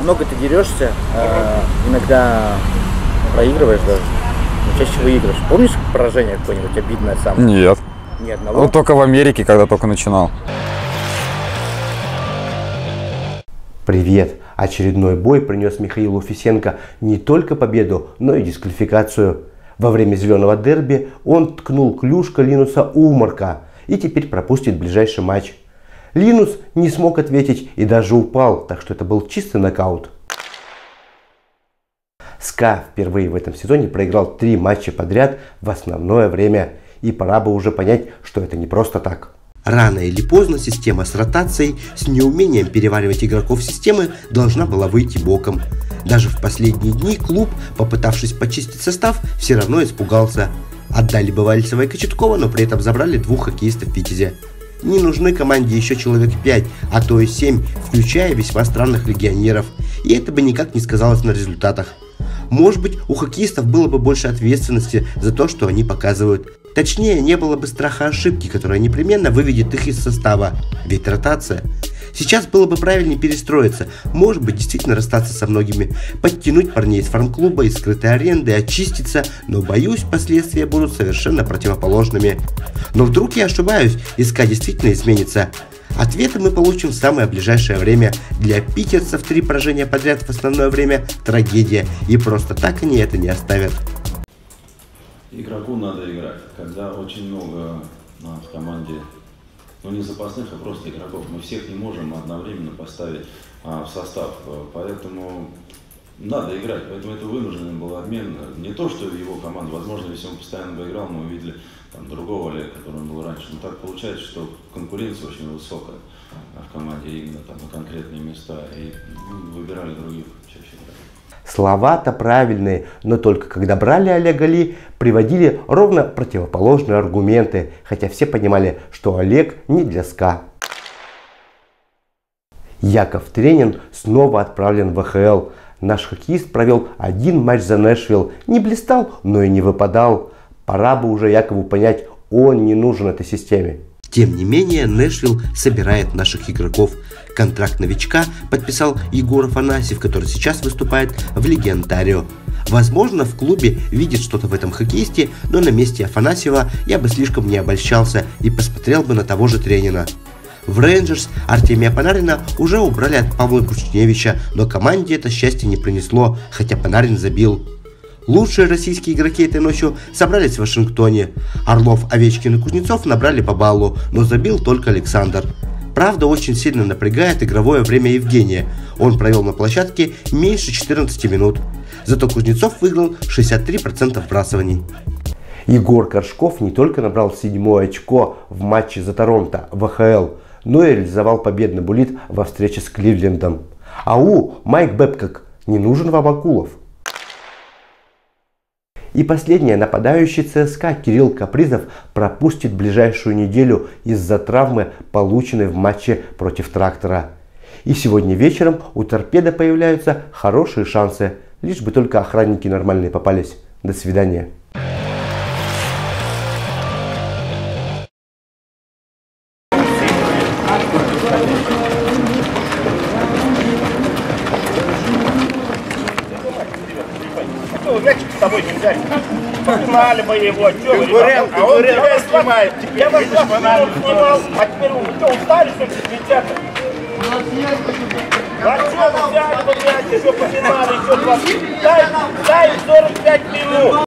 много ты дерешься, иногда проигрываешь даже, но чаще выигрываешь. Помнишь поражение какое-нибудь обидное сам? Нет. Ни одного? Ну, только в Америке, когда только начинал. Привет! Очередной бой принес Михаилу Фисенко не только победу, но и дисквалификацию. Во время зеленого дерби он ткнул клюшка Линуса Умарка и теперь пропустит ближайший матч. Линус не смог ответить и даже упал, так что это был чистый нокаут. СКА впервые в этом сезоне проиграл 3 матча подряд в основное время. И пора бы уже понять, что это не просто так. Рано или поздно система с ротацией, с неумением переваривать игроков системы, должна была выйти боком. Даже в последние дни клуб, попытавшись почистить состав, все равно испугался. Отдали Бывальцева и Кочеткова, но при этом забрали 2 хоккеистов Витязя. Не нужны команде еще человек 5, а то и 7, включая весьма странных легионеров. И это бы никак не сказалось на результатах. Может быть, у хоккеистов было бы больше ответственности за то, что они показывают. Точнее, не было бы страха ошибки, которая непременно выведет их из состава. Ведь ротация. Сейчас было бы правильнее перестроиться. Может быть, действительно расстаться со многими. Подтянуть парней из фарм-клуба, из скрытой аренды, очиститься. Но боюсь, последствия будут совершенно противоположными. Но вдруг я ошибаюсь, и СКА действительно изменится. Ответы мы получим в самое ближайшее время. Для питерцев 3 поражения подряд в основное время – трагедия. И просто так они это не оставят. Игроку надо играть, когда очень много в команде, ну не запасных, а просто игроков. Мы всех не можем одновременно поставить в состав, поэтому надо играть. Поэтому это вынужденный был обмен. Не то, что его команда, возможно, если он постоянно бы играл, мы увидели там другого Олега, который он был раньше. Но так получается, что конкуренция очень высокая в команде именно там на конкретные места, и выбирали других чаще играть. Слова-то правильные, но только когда брали Олега Ли, приводили ровно противоположные аргументы, хотя все понимали, что Олег не для СКА. Яков Тренин снова отправлен в ВХЛ. Наш хоккеист провел 1 матч за Нэшвилл, не блистал, но и не выпадал. Пора бы уже Якову понять, он не нужен этой системе. Тем не менее, Нэшвилл собирает наших игроков. Контракт новичка подписал Егор Афанасьев, который сейчас выступает в Лиге Онтарио. Возможно, в клубе видит что-то в этом хоккеисте, но на месте Афанасьева я бы слишком не обольщался и посмотрел бы на того же Тренина. В Рейнджерс Артемия Панарина уже убрали от Павла Кучневича, но команде это счастье не принесло, хотя Панарин забил. Лучшие российские игроки этой ночью собрались в Вашингтоне. Орлов, Овечкин и Кузнецов набрали по баллу, но забил только Александр. Правда, очень сильно напрягает игровое время Евгения. Он провел на площадке меньше 14 минут. Зато Кузнецов выиграл 63% вбрасываний. Егор Коршков не только набрал 7-е очко в матче за Торонто в ВХЛ, но и реализовал победный буллит во встрече с Кливлендом. Ау, Майк Бэбкок, не нужен вам Акулов. И последнее, нападающий ЦСКА Кирилл Капризов пропустит ближайшую неделю из-за травмы, полученной в матче против Трактора. И сегодня вечером у Торпедо появляются хорошие шансы, лишь бы только охранники нормальные попались. До свидания. Мячик с тобой не взять. Погнали бы его, что вы, ребята? А он тебя снимает. Я вас снимал, а теперь вы что, устали, что ли, летят? А что вы взяли бы, блядь, еще погнали, еще 20? Дай 45 минут.